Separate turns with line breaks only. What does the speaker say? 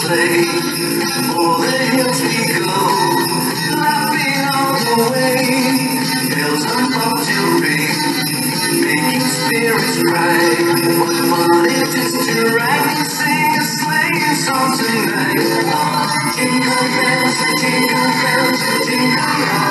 sleigh. O'er the hills we go, laughing all the way. Bells on bobtail ring, making spirits bright. What fun it is to ride and sing a sleighing song tonight. Oh, jingle bells, jingle bells, jingle all